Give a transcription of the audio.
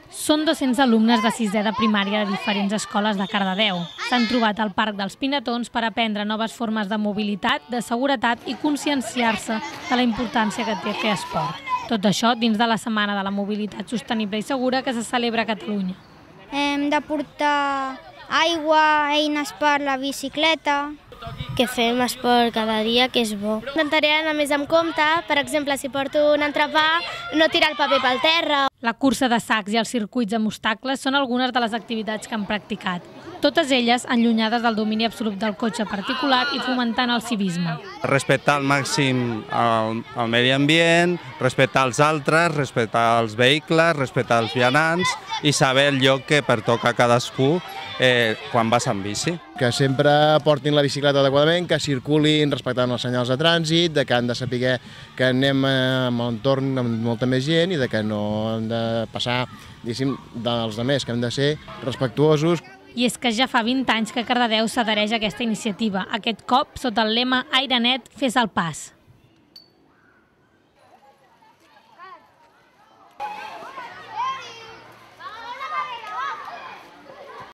Són 200 alumnes de sisè de primària de diferents escoles de Cardedeu. S'han trobat al Parc dels Pinetons per aprendre noves formes de mobilitat, de seguretat i conscienciar-se de la importància que té fer esport. Tot això dins de la Setmana de la Mobilitat Sostenible i Segura que se celebra a Catalunya. Hem de portar aigua, eines per la bicicleta. Que fem esport cada dia, que és bo. Intentaré anar més amb compte, per exemple, si porto un entrepà, no tirar el paper pel terra. La cursa de sacs i els circuits amb obstacles són algunes de les activitats que han practicat. Totes elles allunyades del domini absolut del cotxe particular i fomentant el civisme. Respectar al màxim el medi ambient, respectar els altres, respectar els vehicles, respectar els vianants i saber el lloc que pertoca a cadascú quan vas en bici. Que sempre portin la bicicleta adequadament, que circulin respectant els senyals de trànsit, que han de saber que anem en un entorn amb molta més gent i que no hem de passar, diguéssim, dels altres, que hem de ser respectuosos. I és que ja fa 20 anys que Cardedeu s'adhereix a aquesta iniciativa, aquest cop sota el lema Aire net, fes el pas.